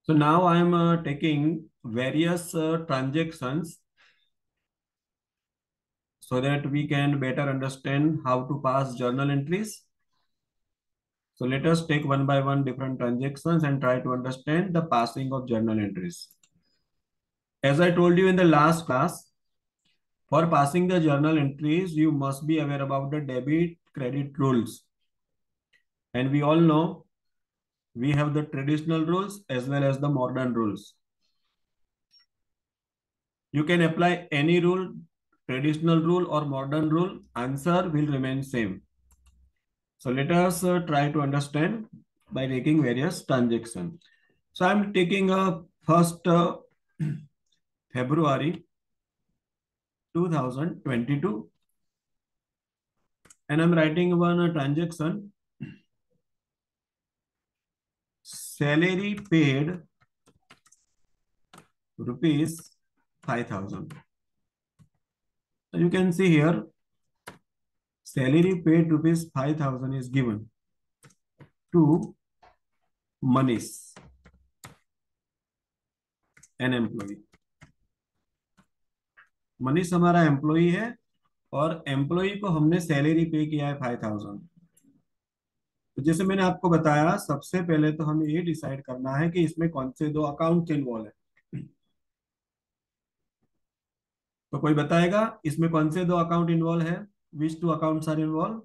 So now I am taking various transactions so that we can better understand how to pass journal entries. So let us take one by one different transactions and try to understand the passing of journal entries. As I told you in the last class, for passing the journal entries, you must be aware about the debit credit rules. And we all know we have the traditional rules as well as the modern rules. You can apply any rule, traditional rule or modern rule, answer will remain same. So let us try to understand by taking various transactions. So I'm taking a first February 2022 and I'm writing one transaction. Salary paid rupees 5,000. So you can see here salary paid rupees 5,000 is given to Manish, an employee. Manish हमारा employee है और employee को हमने salary पे किया है 5,000। तो जैसे मैंने आपको बताया, सबसे पहले तो हमें ये डिसाइड करना है कि इसमें कौन से दो अकाउंट इन्वॉल्व है। तो कोई बताएगा इसमें कौन से दो अकाउंट इन्वॉल्व है? Which two accounts are involve?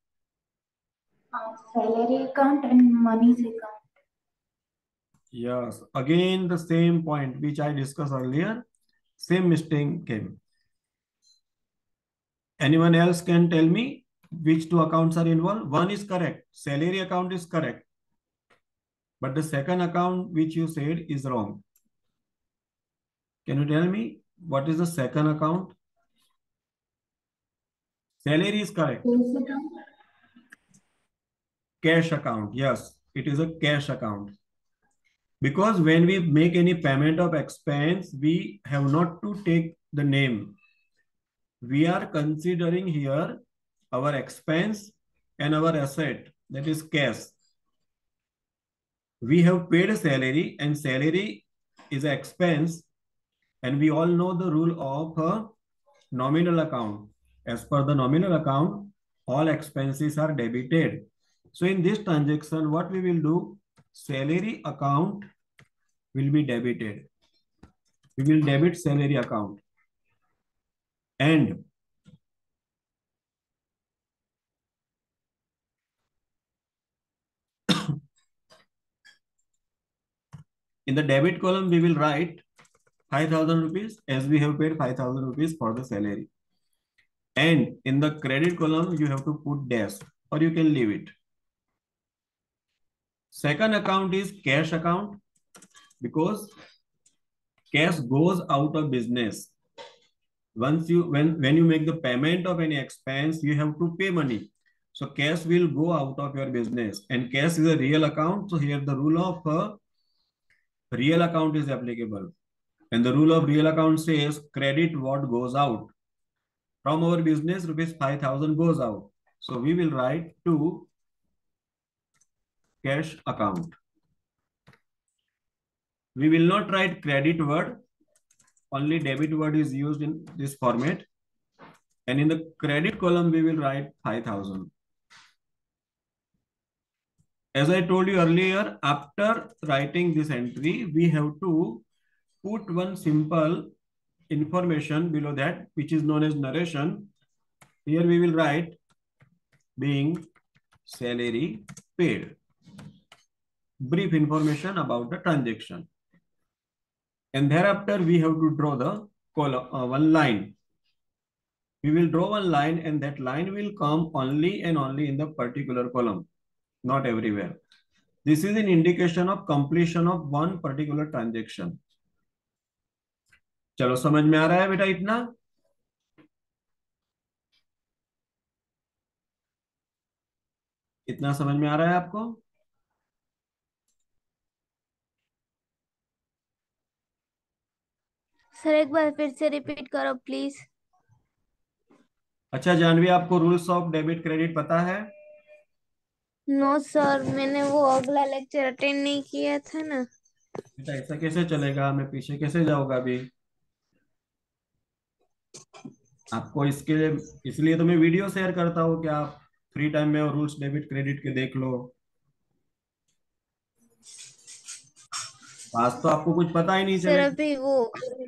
Salary account and money's account. Yes, again the same point which I discussed earlier, same mistake came. Anyone else can tell me which two accounts are involved? One is correct, salary account is correct, but the second account which you said is wrong. Can you tell me what is the second account? Salary is correct. Sales account. Cash account, yes, it is a cash account. Because when we make any payment of expense, we have not to take the name. We are considering here our expense and our asset, that is cash. We have paid a salary and salary is an expense, and we all know the rule of a nominal account. As per the nominal account, all expenses are debited. So in this transaction, what we will do, salary account will be debited. We will debit salary account. And in the debit column, we will write 5,000 rupees as we have paid 5,000 rupees for the salary. And in the credit column, you have to put dash or you can leave it. Second account is cash account because cash goes out of business. Once you when you make the payment of any expense, you have to pay money. So cash will go out of your business and cash is a real account. So here the rule of real account is applicable. And the rule of real account says credit what goes out. From our business, rupees 5,000 goes out. So we will write to cash account. We will not write credit word. Only debit word is used in this format. And in the credit column, we will write 5,000. As I told you earlier, after writing this entry, we have to put one simple information below that, which is known as narration. Here we will write being salary paid. Brief information about the transaction. And thereafter, we have to draw the column, one line. We will draw one line and that line will come only and only in the particular column, not everywhere. This is an indication of completion of one particular transaction. चलो समझ में आ रहा है बेटा इतना? इतना समझ में आ रहा है आपको? सर एक बार फिर से रिपीट करो प्लीज। अच्छा जानवी, आपको रूल्स ऑफ डेबिट क्रेडिट पता है? नो सर, मैंने वो अगला लेक्चर अटेंड नहीं किया था ना। बेटा ऐसा कैसे चलेगा, मैं पीछे कैसे जाऊंगा अभी। आपको इसके इसलिए तो मैं वीडियो शेयर करता हूँ कि आप फ्री टाइम में रूल्स डेबिट क्रेडिट के देख लो। आज तो आपको कुछ पता ही नहीं सर चलेगा। अभी वो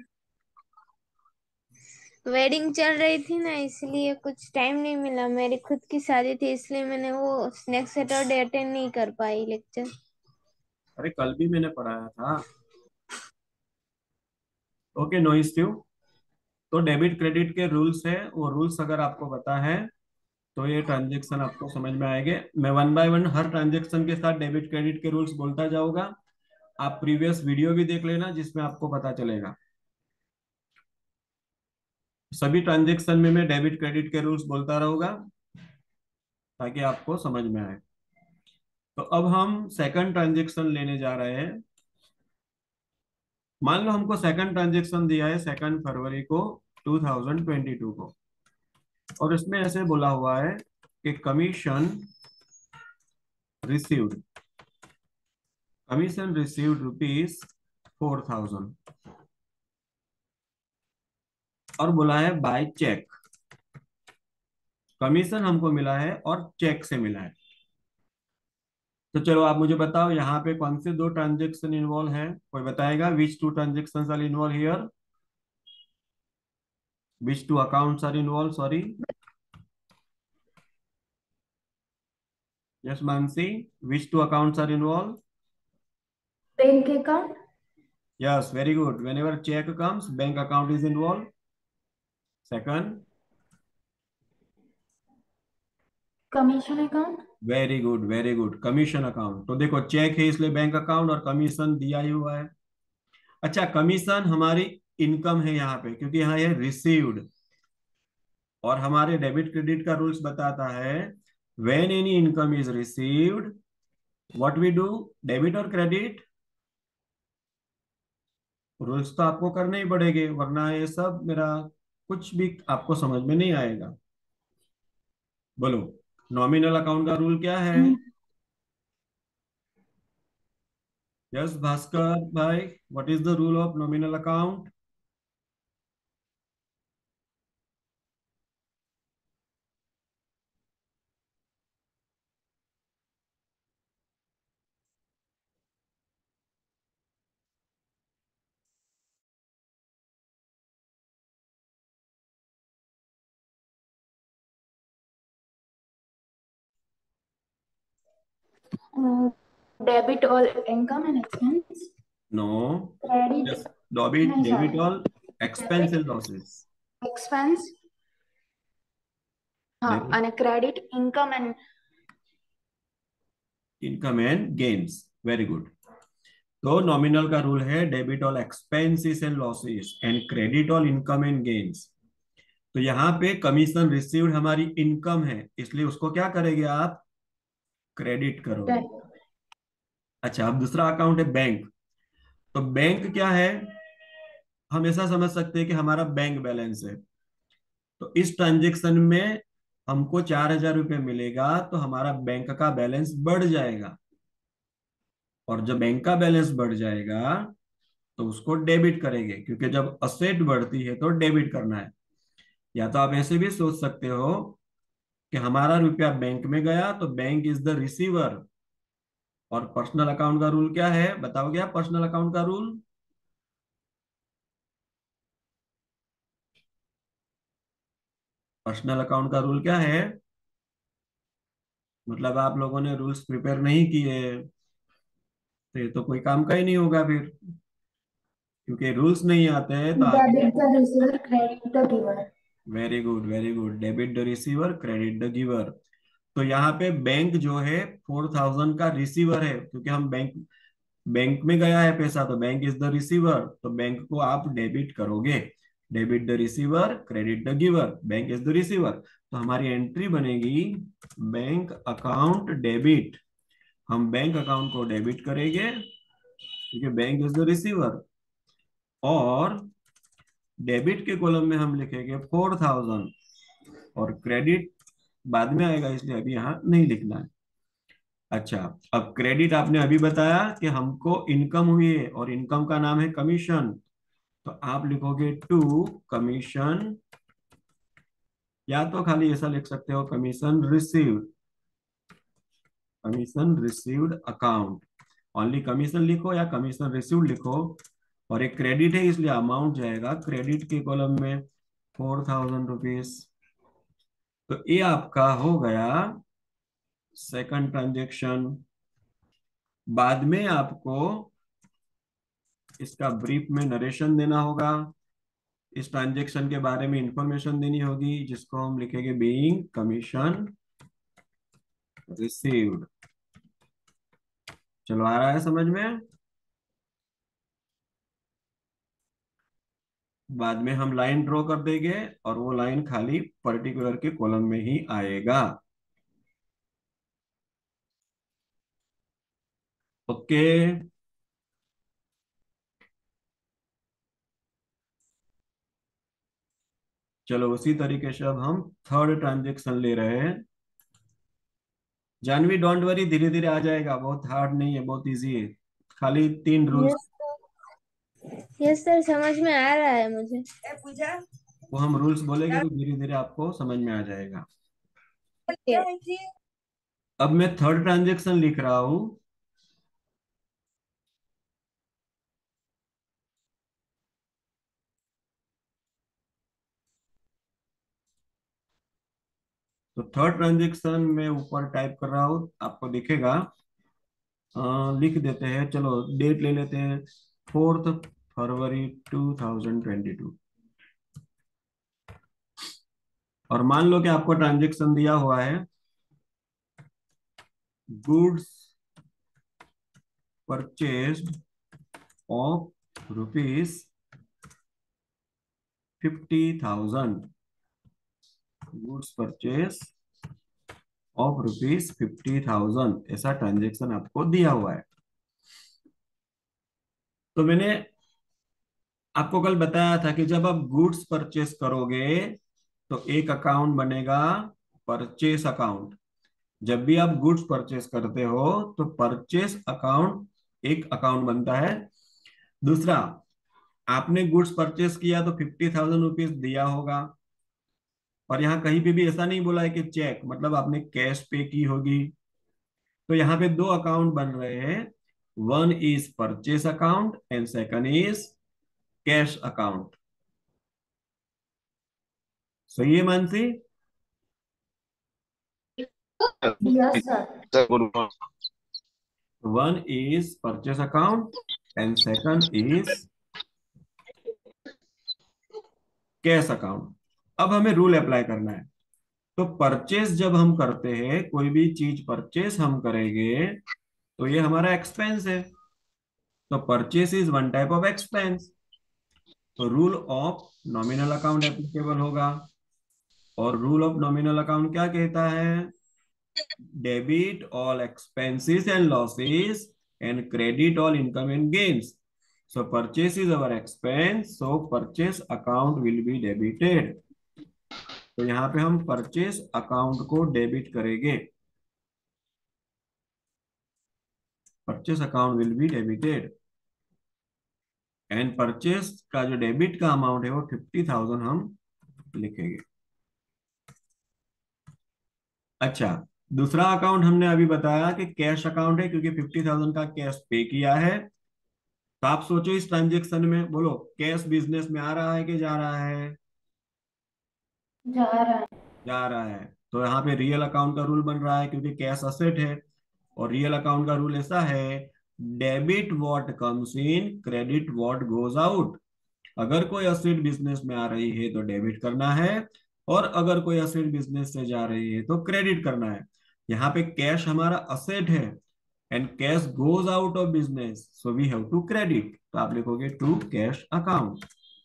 वेडिंग चल रही थी ना, इसलिए कुछ टाइम नहीं मिला। मेरी खुद की शादी थी, इसलिए मैंने वो नेक्स्ट सैटरडे अटेंड नहीं कर पाई लेक्चर। अरे कल भी मैंने पढ़ाया था। Okay, no issue. तो डेबिट क्रेडिट के रूल्स है, वो रूल्स अगर आपको पता है तो ये ट्रांजेक्शन आपको समझ में आएंगे। मैं वन बाय वन हर ट्रांजेक्शन के साथ डेबिट क्रेडिट के रूल्स बोलता जाऊंगा। आप प्रीवियस वीडियो भी देख लेना जिसमें आपको पता चलेगा। सभी ट्रांजेक्शन में मैं डेबिट क्रेडिट के रूल्स बोलता रहूंगा ताकि आपको समझ में आए। तो अब हम सेकंड ट्रांजेक्शन लेने जा रहे हैं। मान लो हमको सेकंड ट्रांजेक्शन दिया है 2 फरवरी को 2022 को, और इसमें ऐसे बोला हुआ है कि रिसीव्ड कमीशन रिसीव्ड ₹4,000, और बोला है बाय चेक। कमीशन हमको मिला है और चेक से मिला है। तो चलो आप मुझे बताओ यहाँ पे कौन से दो ट्रांजेक्शन इन्वॉल्व है, कोई बताएगा। Which two transactions are involve here, which two accounts are involve, sorry. Yes Mansi, which two accounts are involve. Bank account, Yes, very good. Whenever check comes, bank account is involved. Second, commission account, very good very good, commission account. तो देखो check है इसलिए bank account, और commission दिया ही हुआ है। अच्छा, commission हमारी इनकम है यहाँ पे, क्योंकि यहाँ ये रिसीव्ड, और हमारे डेबिट क्रेडिट का रूल्स बताता है when any income is received what we do, debit और क्रेडिट। रूल्स तो आपको करने ही पड़ेंगे, वरना ये सब मेरा कुछ भी आपको समझ में नहीं आएगा। बोलो, नॉमिनल अकाउंट का रूल क्या है। यस भास्कर भाई, what is the rule of nominal account. Debit और income and expense, no, credit, yes, debit नहीं debit sorry, all expense debit and losses. Expense, हाँ, डेबिट અને credit income and, income and gains, very good. तो nominal का rule है debit all expenses and losses and credit all income and gains. तो यहाँ पे commission received हमारी income है, इसलिए उसको क्या करेंगे आप, क्रेडिट करोगे। अच्छा, अब दूसरा अकाउंट है बैंक। तो बैंक क्या है, हम ऐसा समझ सकते हैं कि हमारा बैंक बैलेंस है। तो इस ट्रांजेक्शन में हमको 4,000 रुपये मिलेगा, तो हमारा बैंक का बैलेंस बढ़ जाएगा, और जब बैंक का बैलेंस बढ़ जाएगा तो उसको डेबिट करेंगे, क्योंकि जब असेट बढ़ती है तो डेबिट करना है। या तो आप ऐसे भी सोच सकते हो कि हमारा रुपया बैंक में गया तो बैंक इज द रिसीवर। और पर्सनल अकाउंट का रूल क्या है, बताओगे आप पर्सनल अकाउंट का रूल। पर्सनल अकाउंट का रूल क्या है, मतलब आप लोगों ने रूल्स प्रिपेयर नहीं किए, तो ये तो कोई काम का ही नहीं होगा फिर, क्योंकि रूल्स नहीं आते हैं तो आगे। Debit the receiver, credit the giver. Very good very good, debit the receiver credit the giver. तो यहाँ पे बैंक जो है 4,000 का रिसीवर है, क्योंकि हम बैंक बैंक में गया है पैसा, तो बैंक इज द रिसीवर, तो बैंक को आप डेबिट करोगे। Debit the receiver credit the giver, bank is the receiver. तो हमारी एंट्री बनेगी बैंक अकाउंट डेबिट। हम बैंक अकाउंट को डेबिट करेंगे क्योंकि बैंक इज द रिसीवर, और डेबिट के कॉलम में हम लिखेंगे 4,000, और क्रेडिट बाद में आएगा इसलिए अभी यहाँ नहीं लिखना है। अच्छा, अब क्रेडिट आपने अभी बताया कि हमको इनकम हुई है और इनकम का नाम है कमीशन, तो आप लिखोगे टू कमीशन, या तो खाली ऐसा लिख सकते हो commission received, commission received account, only commission लिखो या कमीशन रिसीव्ड लिखो। और एक क्रेडिट है इसलिए अमाउंट जाएगा क्रेडिट के कॉलम में 4000 रुपीज। तो ये आपका हो गया सेकंड ट्रांजेक्शन। बाद में आपको इसका ब्रीफ में नरेशन देना होगा, इस ट्रांजेक्शन के बारे में इंफॉर्मेशन देनी होगी, जिसको हम लिखेंगे बीइंग कमीशन रिसीव्ड। चलो, आ रहा है समझ में? बाद में हम लाइन ड्रॉ कर देंगे और वो लाइन खाली पर्टिकुलर के कॉलम में ही आएगा। ओके, चलो उसी तरीके से अब हम थर्ड ट्रांजेक्शन ले रहे हैं। जानवी डोंट वरी, धीरे धीरे आ जाएगा, बहुत हार्ड नहीं है, बहुत इजी है, खाली 3 रूल्स। यस यस सर, समझ में आ रहा है मुझे। वो हम रूल्स बोलेंगे तो धीरे धीरे आपको समझ में आ जाएगा। अब मैं थर्ड ट्रांजेक्शन लिख रहा हूं। तो थर्ड ट्रांजेक्शन में ऊपर टाइप कर रहा हूं, आपको दिखेगा। लिख देते हैं, चलो डेट ले लेते हैं, 4 फरवरी 2022। और मान लो कि आपको ट्रांजेक्शन दिया हुआ है goods purchased of ₹50,000, goods purchase of ₹50,000, ऐसा ट्रांजेक्शन आपको दिया हुआ है। तो मैंने आपको कल बताया था कि जब आप गुड्स परचेस करोगे तो एक अकाउंट बनेगा परचेस अकाउंट। जब भी आप गुड्स परचेस करते हो तो परचेस अकाउंट एक अकाउंट बनता है। दूसरा, आपने गुड्स परचेस किया तो ₹50,000 दिया होगा, और यहाँ कहीं पे भी ऐसा नहीं बोला है कि चेक, मतलब आपने कैश पे की होगी। तो यहाँ पे 2 अकाउंट बन रहे हैं, one is purchase account and second is cash account. सही है Mansi? Yes, sir. One is purchase account and second is cash account. अब हमें रूल अप्लाई करना है। तो परचेस जब हम करते हैं, कोई भी चीज परचेस हम करेंगे तो ये हमारा एक्सपेंस है, तो purchase is one type of expense. तो rule of nominal account applicable होगा। और रूल ऑफ नॉमिनल अकाउंट क्या कहता है? Debit all expenses and losses and credit all income and gains. So purchase is our expense, so purchase account will be debited. तो यहाँ पे हम purchase account को डेबिट करेंगे, purchase account will be debited. And purchase का जो debit का amount है वो 50,000 हम लिखेंगे। अच्छा, दूसरा अकाउंट हमने अभी बताया कि कैश अकाउंट है, क्योंकि 50,000 का कैश पे किया है। तो आप सोचो इस ट्रांजेक्शन में, बोलो कैश बिजनेस में आ रहा है कि जा रहा है? जा रहा है। जा रहा है। तो यहाँ पे रियल अकाउंट का रूल बन रहा है, क्योंकि कैश असेट है। और रियल अकाउंट का रूल ऐसा है, debit what comes in, credit what goes out. अगर कोई असेट बिजनेस में आ रही है तो डेबिट करना है, और अगर कोई असेट बिजनेस से जा रही है तो क्रेडिट करना है। यहाँ पे कैश हमारा असेट है and cash goes out of business, so we have to credit. तो आप लिखोगे टू कैश अकाउंट,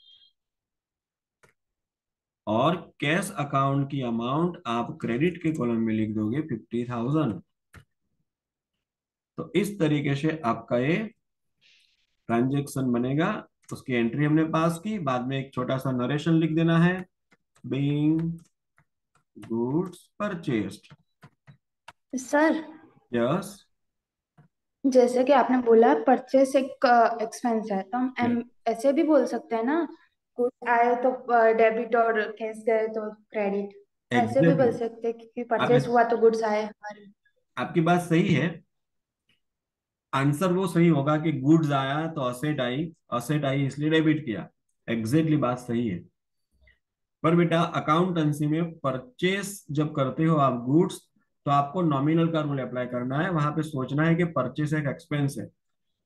और कैश अकाउंट की अमाउंट आप क्रेडिट के कॉलम में लिख दोगे 50,000। तो इस तरीके से आपका ये ट्रांजेक्शन बनेगा। उसकी एंट्री हमने पास की, बाद में एक छोटा सा नरेशन लिख देना है, being goods purchased. Sir, yes. जैसे कि आपने बोला परचेस एक एक्सपेंस है, तो हम ऐसे भी बोल सकते हैं ना, कुछ आए तो डेबिट और कैश गए तो क्रेडिट। ऐसे भी बोल एग्जैक्टली। सकते हैं कि आप परचेस हुआ तो गुड्स आए हमारे। आपकी बात सही है। आंसर वो सही होगा कि गुड्स आया तो असेट आई, असेट आई इसलिए डेबिट किया। एग्जैक्टली बात सही है। पर बेटा अकाउंटेंसी में परचेस जब करते हो आप गुड्स, तो आपको नॉमिनल का रूल अप्लाई करना है। वहां पे सोचना है कि परचेस एक एक्सपेंस है।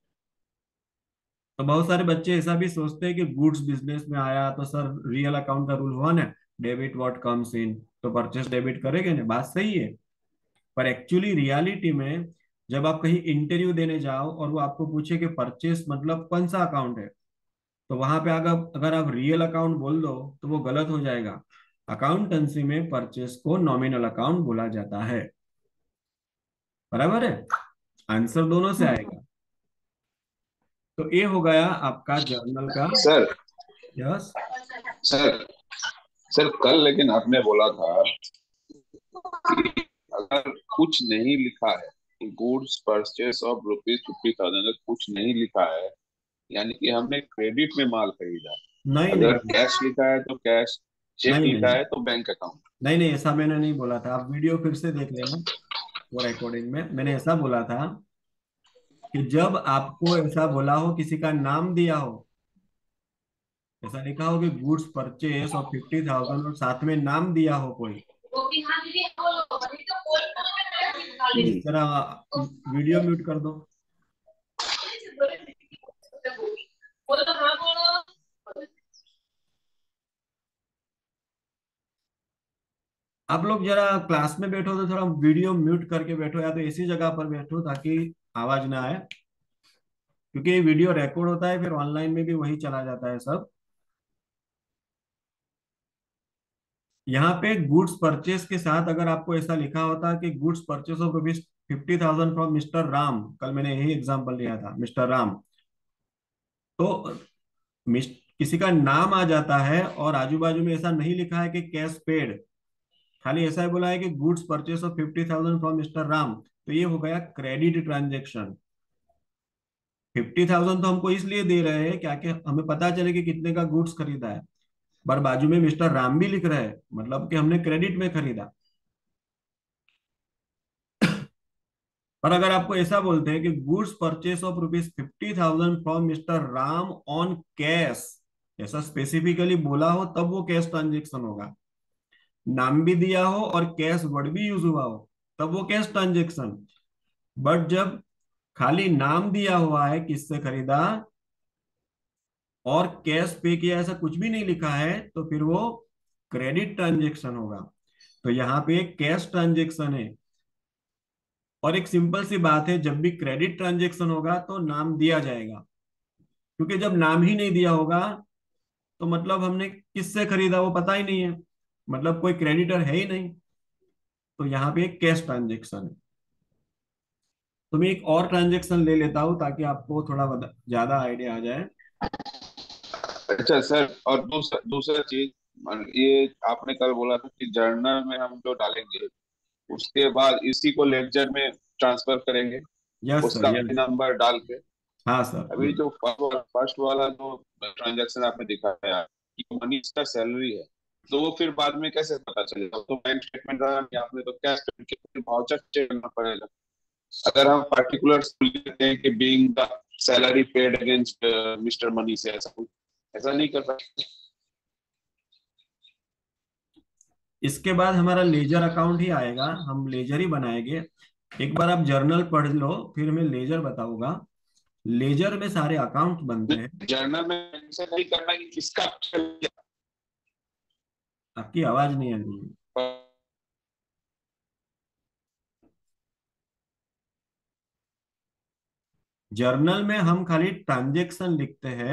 तो बहुत सारे बच्चे ऐसा भी सोचते हैं कि गुड्स बिजनेस में आया तो सर रियल अकाउंट का रूल हुआ ना, डेबिट व्हाट कम्स इन, तो परचेस डेबिट करेंगे ना। बात सही है। पर एक्चुअली रियलिटी में जब आप कहीं इंटरव्यू देने जाओ और वो आपको पूछे कि परचेस मतलब कौन सा अकाउंट है, तो वहां पे अगर अगर आप रियल अकाउंट बोल दो तो वो गलत हो जाएगा। अकाउंटेंसी में परचेस को नॉमिनल अकाउंट बोला जाता है। बराबर है। आंसर दोनों से हम्म। आएगा। तो ये हो गया आपका जर्नल का। Sir yes. सर सर कल लेकिन आपने बोला था कि अगर कुछ नहीं लिखा है, गुड्स परचेस ऑफ ₹50,000, कुछ नहीं लिखा है, यानी कि हमने क्रेडिट में माल खरीदा है। नहीं नहीं अगर कैश लिखा है तो कैश, चेक नहीं लिखा नहीं है तो बैंक अकाउंट। नहीं नहीं, ऐसा मैंने नहीं बोला था। आप वीडियो फिर से देख लेना। वो रिकॉर्डिंग में मैंने ऐसा बोला था कि जब आपको ऐसा बोला हो, किसी का नाम दिया हो, ऐसा लिखा हो कि गुड्स परचेस और 50,000 और साथ में नाम दिया हो कोई, प्लीज हम्म। जरा वीडियो म्यूट कर दो। आप लोग जरा क्लास में बैठो तो थोड़ा वीडियो म्यूट करके बैठो, या तो ऐसी जगह पर बैठो ताकि आवाज ना आए। क्योंकि ये वीडियो रिकॉर्ड होता है, फिर ऑनलाइन में भी वही चला जाता है सब। यहाँ पे गुड्स परचेस के साथ अगर आपको ऐसा लिखा होता कि goods purchase of rupees 50,000 from mister Ram, कल मैंने यही एग्जांपल लिया था, मिस्टर राम, तो किसी का नाम आ जाता है और आजू बाजू में ऐसा नहीं लिखा है कि कैश पेड, खाली ऐसा ही बोला है कि goods purchase of 50,000 from mister Ram, तो ये हो गया क्रेडिट ट्रांजेक्शन। 50,000 तो हमको इसलिए दे रहे हैं क्या कि हमें पता चले कि कितने का गुड्स खरीदा है। पर बाजू में मिस्टर राम भी लिख रहे हैं, मतलब कि हमने क्रेडिट में खरीदा। पर अगर आपको ऐसा बोलते हैं कि goods purchase of ₹50,000 from mister Ram on cash, ऐसा स्पेसिफिकली बोला हो तब वो कैश ट्रांजेक्शन होगा। नाम भी दिया हो और कैश वर्ड भी यूज हुआ हो तब वो कैश ट्रांजेक्शन। बट जब खाली नाम दिया हुआ है किससे खरीदा और कैश पे किया, ऐसा कुछ भी नहीं लिखा है, तो फिर वो क्रेडिट ट्रांजेक्शन होगा। तो यहाँ पे कैश ट्रांजेक्शन है। और एक सिंपल सी बात है, जब भी क्रेडिट ट्रांजेक्शन होगा तो नाम दिया जाएगा। क्योंकि जब नाम ही नहीं दिया होगा तो मतलब हमने किससे खरीदा वो पता ही नहीं है, मतलब कोई क्रेडिटर है ही नहीं। तो यहाँ पे एक कैश ट्रांजेक्शन है। तो मैं एक और ट्रांजेक्शन ले लेता हूँ ताकि आपको थोड़ा ज्यादा आइडिया आ जाए। अच्छा सर, और दूसरा दूसरा चीज, ये आपने कल बोला था कि जर्नल में हम जो डालेंगे उसके बाद इसी को लेक्चर में ट्रांसफर करेंगे, यस सर, उसका यस। नंबर डाल के। हाँ सर, अभी जो फर्स्ट वाला जो ट्रांजैक्शन आपने दिखाया कि मनीष का सैलरी है, तो वो फिर बाद में कैसे पता चलेगा? तो बैंक स्टेटमेंट डाला नहीं आपने, तो कैश फिर वाउचर चेक करना पड़ेगा। अगर हम पर्टिकुलर्स लिखते हैं कि being the salary paid against mister Manish, ऐसा कुछ ऐसा नहीं कर सकते? इसके बाद हमारा लेजर अकाउंट ही आएगा, हम लेजर ही बनाएंगे। एक बार आप जर्नल पढ़ लो, फिर मैं लेजर बताऊंगा। लेजर में सारे अकाउंट बनते हैं। जर्नल में ऐसा नहीं करना कि किसका आपकी आवाज नहीं आ रही है। जर्नल में हम खाली ट्रांजेक्शन लिखते हैं।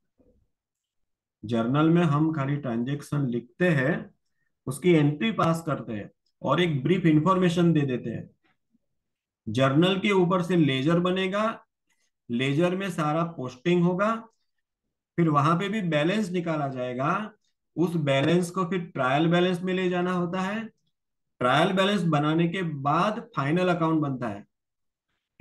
जर्नल में हम खाली ट्रांजेक्शन लिखते हैं, उसकी एंट्री पास करते हैं और एक ब्रीफ इंफॉर्मेशन दे देते हैं। जर्नल के ऊपर से लेजर बनेगा। लेजर में सारा पोस्टिंग होगा। फिर वहां पे भी बैलेंस निकाला जाएगा। उस बैलेंस को फिर ट्रायल बैलेंस में ले जाना होता है। ट्रायल बैलेंस बनाने के बाद फाइनल अकाउंट बनता है।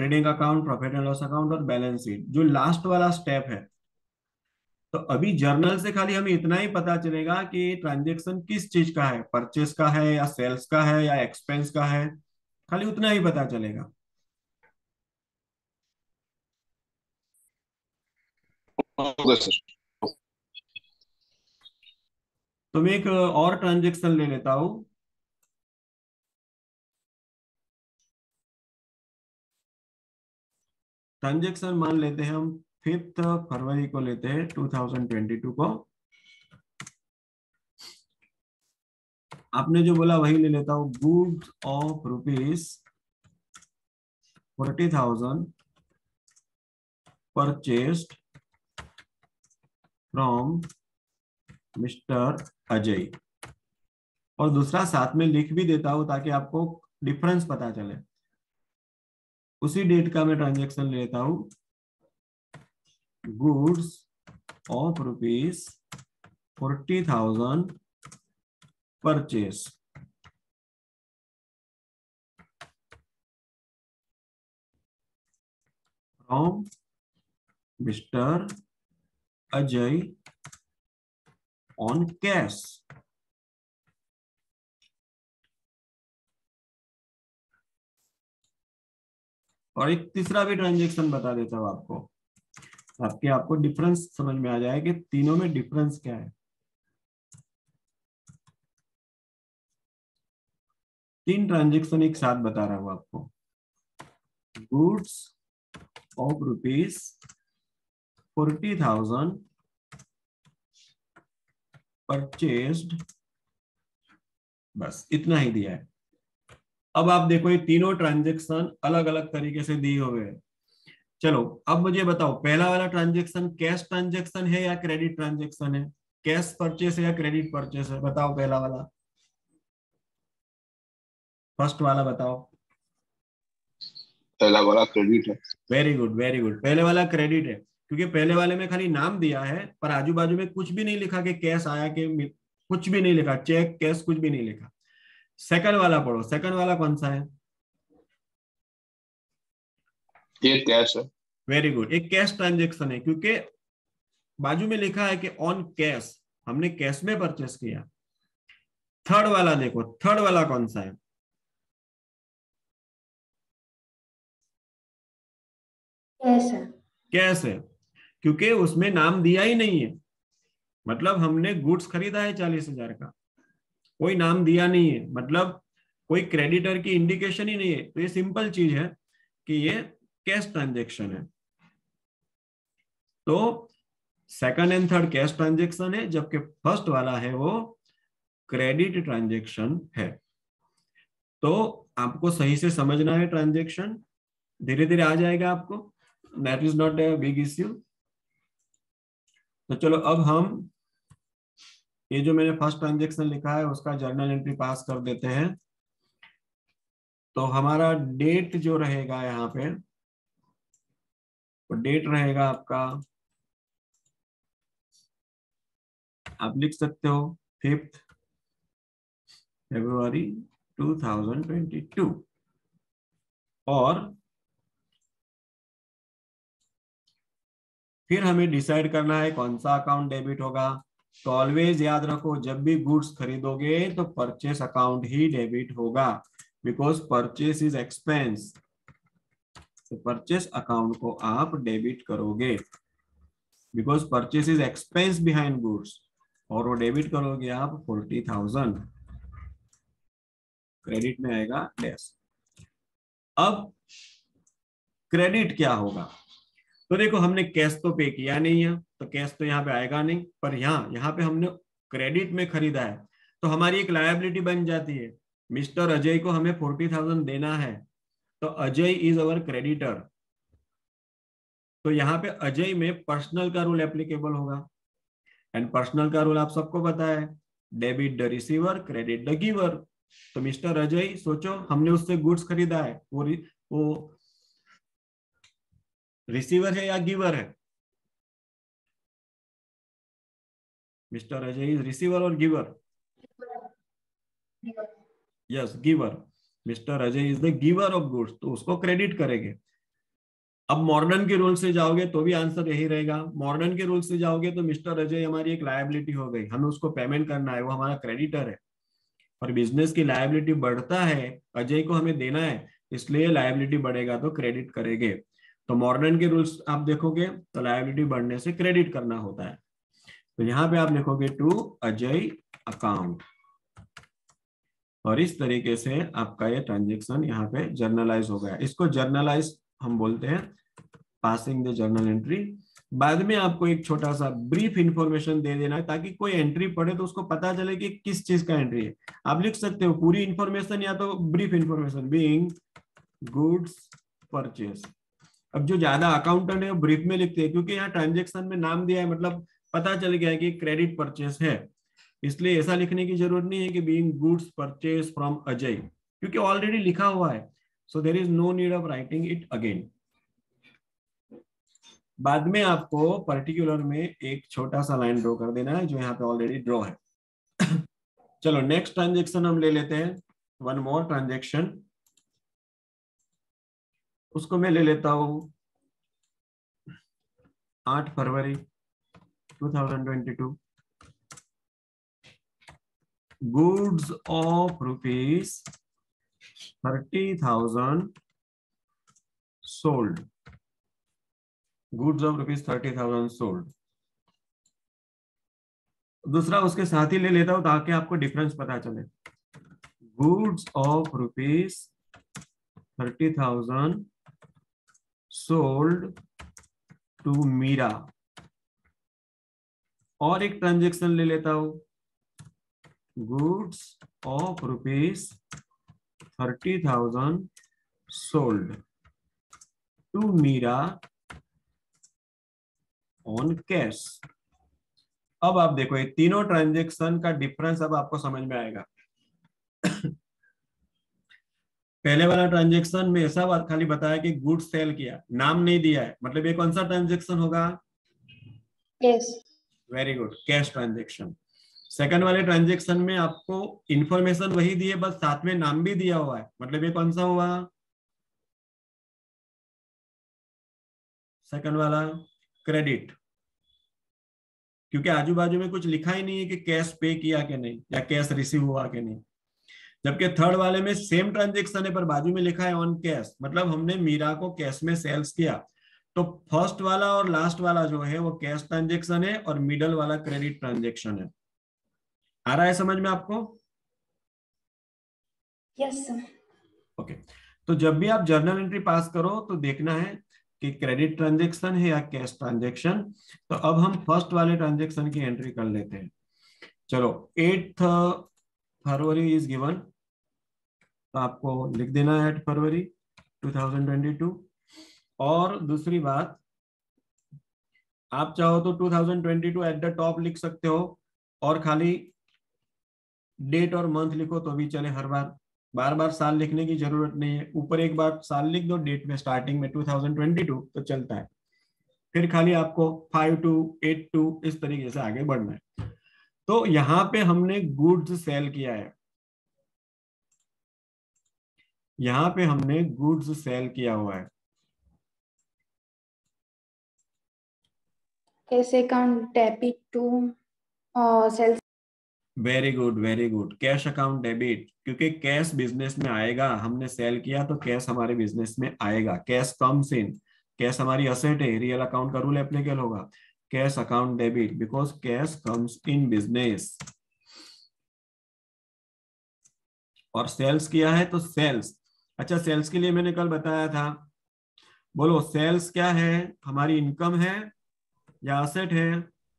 Trading account, profit and loss account और बैलेंस शीट, जो लास्ट वाला स्टेप है। तो अभी जर्नल से खाली हमें इतना ही पता चलेगा कि ट्रांजेक्शन किस चीज का है, परचेस का है या सेल्स का है या एक्सपेंस का है, खाली उतना ही पता चलेगा। Okay sir. तो मैं एक और ट्रांजेक्शन ले लेता हूं। ट्रांजेक्शन मान लेते हैं हम 5 फरवरी को लेते हैं 2022 को। आपने जो बोला वही ले लेता हूं। Goods of ₹40,000 purchased from mister Ajay. और दूसरा साथ में लिख भी देता हूं ताकि आपको डिफरेंस पता चले। उसी डेट का मैं ट्रांजेक्शन लेता हूं। Goods of ₹40,000 purchase from mister Ajay on cash. और एक तीसरा भी ट्रांजेक्शन बता देता हूं आपको, ताकि आपको डिफरेंस समझ में आ जाए कि तीनों में डिफरेंस क्या है। 3 ट्रांजेक्शन एक साथ बता रहा हूं आपको। गुड्स ऑफ ₹40,000 परचेस्ड, बस इतना ही दिया है। अब आप देखो ये तीनों ट्रांजेक्शन अलग अलग तरीके से दिए हुए हैं। चलो अब मुझे बताओ, पहला वाला ट्रांजेक्शन कैश ट्रांजेक्शन है या क्रेडिट ट्रांजेक्शन है? कैश परचेस है या क्रेडिट परचेस है? बताओ पहला वाला, फर्स्ट वाला बताओ। पहला वाला क्रेडिट है। Very good, very good. पहले वाला क्रेडिट है, क्योंकि पहले वाले में खाली नाम दिया है पर आजू बाजू में कुछ भी नहीं लिखा कि कैश आया कि कुछ भी नहीं लिखा, चेक कैश कुछ भी नहीं लिखा। सेकंड वाला पढ़ो, सेकंड वाला कौन सा है? ये कैश है। वेरी गुड, एक कैश ट्रांजेक्शन है क्योंकि बाजू में लिखा है कि ऑन कैश, हमने कैश में परचेस किया। थर्ड वाला देखो, थर्ड वाला कौन सा है? कैश है। कैश है क्योंकि उसमें नाम दिया ही नहीं है, मतलब हमने गुड्स खरीदा है 40,000 का, कोई नाम दिया नहीं है, मतलब कोई क्रेडिटर की इंडिकेशन ही नहीं है। तो ये सिंपल चीज है कि ये कैश ट्रांजेक्शन है। तो second and third cash transaction है, जबकि फर्स्ट वाला है वो क्रेडिट ट्रांजेक्शन है। तो आपको सही से समझना है ट्रांजेक्शन, धीरे धीरे आ जाएगा आपको, that is not a big issue. तो चलो अब हम ये जो मैंने फर्स्ट ट्रांजेक्शन लिखा है उसका जर्नल एंट्री पास कर देते हैं। तो हमारा डेट जो रहेगा यहाँ पे, तो डेट रहेगा आपका, आप लिख सकते हो 5 फरवरी 2022। और फिर हमें डिसाइड करना है कौन सा अकाउंट डेबिट होगा। तो ऑलवेज याद रखो, जब भी गुड्स खरीदोगे तो परचेस अकाउंट ही डेबिट होगा, बिकॉज परचेस इज एक्सपेंस। तो परचेस अकाउंट को आप डेबिट करोगे, because purchase is expense behind goods, और वो डेबिट करोगे आप 40,000, क्रेडिट में आएगा डैश। अब क्रेडिट क्या होगा? तो देखो हमने कैश तो पे किया नहीं है, तो कैश तो यहाँ पे आएगा नहीं, पर यहाँ पे हमने क्रेडिट में खरीदा है, तो हमारी एक लायबिलिटी बन जाती है। मिस्टर अजय को हमें 40,000 देना है, तो अजय इज अवर क्रेडिटर। तो यहाँ पे अजय में पर्सनल का रूल एप्लीकेबल होगा, एंड पर्सनल का रूल आप सबको पता है, debit the receiver, credit the giver. तो मिस्टर अजय, सोचो हमने उससे गुड्स खरीदा है, वो रिसीवर है या गिवर है? मिस्टर अजय इज रिसीवर और giver? Yes, giver. Mister Ajay is the giver of goods, तो उसको क्रेडिट करेंगे। अब मॉर्डन के रूल से जाओगे तो भी आंसर यही रहेगा। मॉर्डन के रूल से जाओगे तो मिस्टर अजय हमारी एक लायबिलिटी हो गई, हमें उसको पेमेंट करना है, वो हमारा क्रेडिटर है। और बिजनेस की लायबिलिटी बढ़ता है, अजय को हमें देना है, इसलिए लायबिलिटी बढ़ेगा तो क्रेडिट करेंगे। तो मॉर्डन के रूल्स आप देखोगे तो लायबिलिटी बढ़ने से क्रेडिट करना होता है। तो यहाँ पे आप लिखोगे टू अजय अकाउंट, और इस तरीके से आपका ये ट्रांजेक्शन यहाँ पे जर्नलाइज हो गया। इसको जर्नलाइज हम बोलते हैं, पासिंग द जर्नल एंट्री। बाद में आपको एक छोटा सा ब्रीफ इंफॉर्मेशन दे देना है, ताकि कोई एंट्री पढ़े तो उसको पता चले कि किस चीज का एंट्री है। आप लिख सकते हो पूरी इंफॉर्मेशन या तो brief information, being goods purchase. अब जो ज्यादा अकाउंटेंट है वो ब्रीफ में लिखते हैं, क्योंकि यहाँ ट्रांजेक्शन में नाम दिया है, मतलब पता चल गया है कि क्रेडिट परचेस है, इसलिए ऐसा लिखने की जरूरत नहीं है कि being goods purchase from Ajay, क्योंकि ऑलरेडी लिखा हुआ है। So there is no need of writing it again. बाद में आपको पर्टिकुलर में एक छोटा सा लाइन ड्रॉ कर देना है, जो यहाँ पे ऑलरेडी ड्रॉ है। चलो नेक्स्ट ट्रांजेक्शन हम ले लेते हैं, वन मोर ट्रांजेक्शन। उसको मैं ले लेता हूं 8 फरवरी 2022। Goods of rupees 30,000 sold. Goods of rupees 30,000 sold. दूसरा उसके साथ ही ले लेता हूं ताकि आपको डिफरेंस पता चले। Goods of rupees 30,000 sold to Meera. और एक ट्रांजेक्शन ले लेता हूं, goods of rupees 30,000 sold to Meera on cash. अब आप देखो ये तीनों ट्रांजेक्शन का डिफरेंस अब आपको समझ में आएगा। पहले वाला ट्रांजेक्शन में ऐसा बात खाली बताया कि गुड्स सेल किया, नाम नहीं दिया है, मतलब ये कौन सा ट्रांजेक्शन होगा? Yes. Very good, cash transaction. Second वाले ट्रांजेक्शन में आपको इंफॉर्मेशन वही दी है, बस साथ में नाम भी दिया हुआ है, मतलब ये कौन सा हुआ? सेकंड वाला क्रेडिट, क्योंकि आजू बाजू में कुछ लिखा ही नहीं है कि कैश पे किया कि नहीं या कैश रिसीव हुआ कि नहीं। जबकि थर्ड वाले में सेम ट्रांजेक्शन है पर बाजू में लिखा है ऑन कैश, मतलब हमने मीरा को कैश में सेल्स किया। तो फर्स्ट वाला और लास्ट वाला जो है वो कैश ट्रांजेक्शन है और मिडल वाला क्रेडिट ट्रांजेक्शन है। आ रहा है समझ में आपको? Yes sir. ओके, तो जब भी आप जर्नल एंट्री पास करो तो देखना है कि क्रेडिट ट्रांजेक्शन है या कैश ट्रांजेक्शन। तो अब हम फर्स्ट वाले ट्रांजेक्शन की एंट्री कर लेते हैं। चलो 8 फरवरी इज गिवन, तो आपको लिख देना है 8 फरवरी 2022। और दूसरी बात, आप चाहो तो 2022 एट द टॉप लिख सकते हो और खाली डेट और मंथ लिखो तो भी चले। हर बार बार साल लिखने की जरूरत नहीं है, ऊपर एक बार साल लिख दो डेट में, स्टार्टिंग में 2022 तो चलता है। फिर खाली आपको 5 to 8 to इस तरीके से आगे बढ़ना है। तो यहाँ पे हमने गुड्स सेल किया है, यहाँ पे हमने गुड्स सेल किया हुआ है। Cash account debit to sales. Very good very good, cash account debit, क्योंकि कैश बिजनेस में आएगा, हमने सेल किया तो कैश हमारे बिजनेस में आएगा। कैश कम्स इन, कैश हमारी असेट है, रियल अकाउंट का रूल एप्लीकेबल होगा। Cash account debit because cash comes in business. और सेल्स किया है तो सेल्स, अच्छा सेल्स के लिए मैंने कल बताया था, बोलो सेल्स क्या है? हमारी इनकम है या असेट है?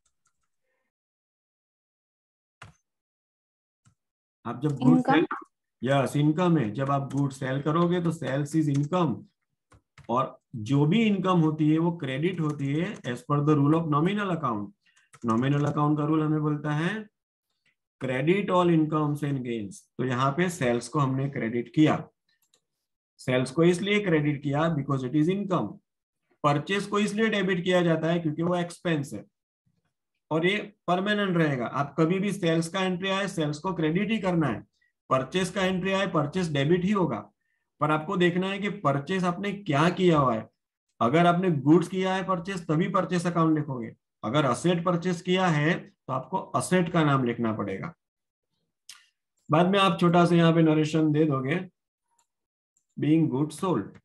आप जब गुड सेल, यस इनकम है, जब आप गुड सेल करोगे तो सेल्स इज इनकम। और जो भी इनकम होती है वो क्रेडिट होती है as per the rule of nominal account. Nominal account का रूल हमें बोलता है credit all incomes and gains. तो यहाँ पे सेल्स को हमने क्रेडिट किया। सेल्स को इसलिए क्रेडिट किया because it is income. Purchase को इसलिए डेबिट किया जाता है क्योंकि वो एक्सपेंस है और ये परमानेंट रहेगा। आप कभी भी सेल्स का एंट्री आए सेल्स को क्रेडिट ही करना है, परचेस का एंट्री आए परचेस डेबिट ही होगा। पर आपको देखना है कि परचेस आपने क्या किया हुआ है। अगर आपने गुड्स किया है परचेस तभी परचेस अकाउंट लिखोगे, अगर असेट परचेस किया है तो आपको असेट का नाम लिखना पड़ेगा। बाद में आप छोटा सा यहाँ पे नरेशन दे दोगे, being goods sold,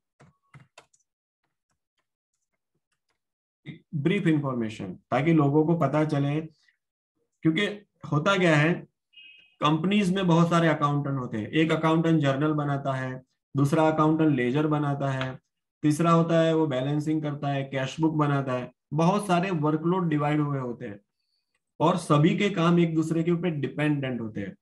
brief information, ताकि लोगों को पता चले। क्योंकि होता क्या है, कंपनीज में बहुत सारे अकाउंटेंट होते हैं। एक अकाउंटेंट जर्नल बनाता है, दूसरा अकाउंटेंट लेजर बनाता है, तीसरा होता है वो बैलेंसिंग करता है, कैश बुक बनाता है। बहुत सारे वर्कलोड डिवाइड हुए होते हैं और सभी के काम एक दूसरे के ऊपर डिपेंडेंट होते हैं।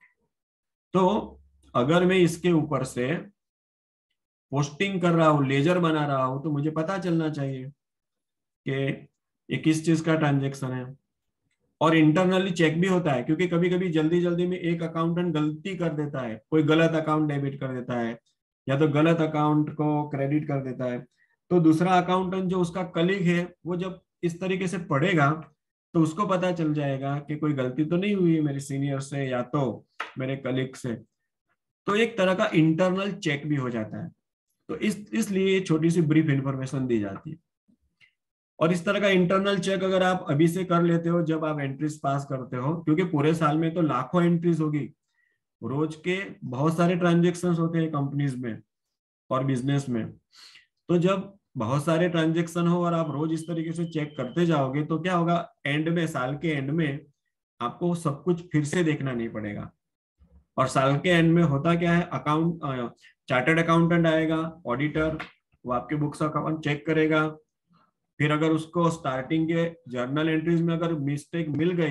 तो अगर मैं इसके ऊपर से पोस्टिंग कर रहा हूँ, लेजर बना रहा हूँ, तो मुझे पता चलना चाहिए कि ये किस चीज का ट्रांजेक्शन है। और इंटरनली चेक भी होता है, क्योंकि कभी कभी जल्दी जल्दी में एक अकाउंटेंट गलती कर देता है, कोई गलत अकाउंट डेबिट कर देता है या तो गलत अकाउंट को क्रेडिट कर देता है। तो दूसरा अकाउंटेंट जो उसका कलीग है, वो जब इस तरीके से पढ़ेगा तो उसको पता चल जाएगा कि कोई गलती तो नहीं हुई है मेरे सीनियर से या तो मेरे कलीग से। तो एक तरह का इंटरनल चेक भी हो जाता है। तो इसलिए छोटी सी ब्रीफ इंफॉर्मेशन दी जाती है। और इस तरह का इंटरनल चेक अगर आप अभी से कर लेते हो जब आप एंट्रीज पास करते हो, क्योंकि पूरे साल में तो लाखों एंट्रीज होगी, रोज के बहुत सारे ट्रांजेक्शन्स होते हैं कंपनीज में और बिजनेस में। तो जब बहुत सारे ट्रांजेक्शन हो और आप रोज इस तरीके से चेक करते जाओगे तो क्या होगा, एंड में, साल के एंड में आपको सब कुछ फिर से देखना नहीं पड़ेगा। और साल के एंड में होता क्या है, अकाउंट चार्टर्ड अकाउंटेंट आएगा, ऑडिटर, वो आपके बुक्स अकाउंट चेक करेगा। फिर अगर उसको स्टार्टिंग के जर्नल एंट्रीज में अगर मिस्टेक मिल गई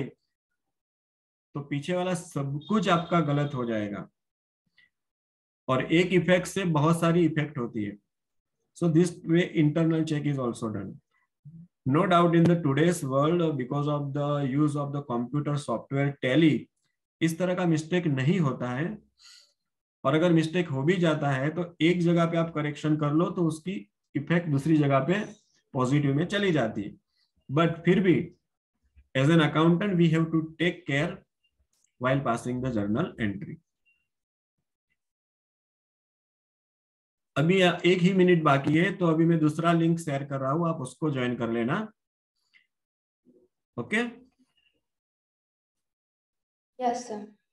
तो पीछे वाला सब कुछ आपका गलत हो जाएगा। और एक इफेक्ट से बहुत सारी इफेक्ट होती है। So this way internal check is also done. No doubt in the today's world, because of the use of the computer software Tally, इस तरह का मिस्टेक नहीं होता है। और अगर मिस्टेक हो भी जाता है तो एक जगह पे आप करेक्शन कर लो तो उसकी इफेक्ट दूसरी जगह पे पॉजिटिव में चली जाती है। बट फिर भी as an accountant we have to take care while passing the journal entry। अभी 1 ही मिनट बाकी है, तो अभी मैं दूसरा लिंक शेयर कर रहा हूं, आप उसको ज्वाइन कर लेना। Okay, yes sir.